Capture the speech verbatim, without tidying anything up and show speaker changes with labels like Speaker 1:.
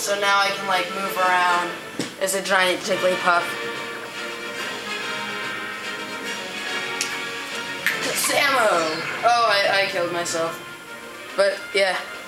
Speaker 1: so now I can like move around as a giant Jigglypuff. Samo! Oh, I, I killed myself. But yeah.